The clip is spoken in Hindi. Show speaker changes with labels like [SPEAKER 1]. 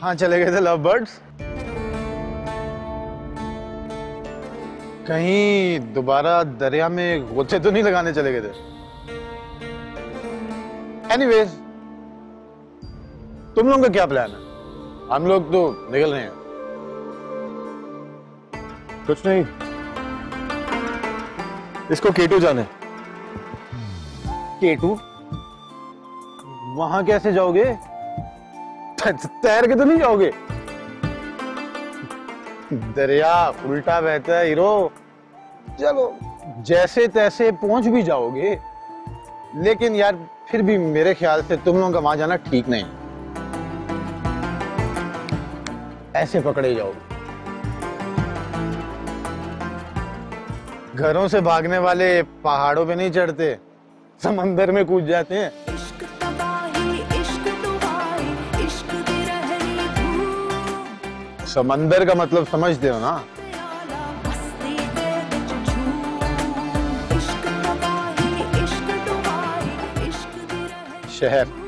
[SPEAKER 1] कहाँ चले गए थे लव बर्ड्स? कहीं दोबारा दरिया में गोते तो नहीं लगाने चले गए थे? एनीवेज, तुम लोगों का क्या प्लान है? हम लोग तो निकल रहे हैं।
[SPEAKER 2] कुछ नहीं, इसको केटू जाने।
[SPEAKER 1] केटू? वहां कैसे जाओगे? तैर के तो नहीं जाओगे? दरिया उल्टा बहता है हीरो। चलो जैसे तैसे पहुंच भी जाओगे, लेकिन यार फिर भी मेरे ख्याल से तुम लोगों का वहां जाना ठीक नहीं। ऐसे पकड़े जाओगे। घरों से भागने वाले पहाड़ों पे नहीं चढ़ते, समंदर में कूद जाते हैं। समंदर का मतलब समझते हो ना? शहर।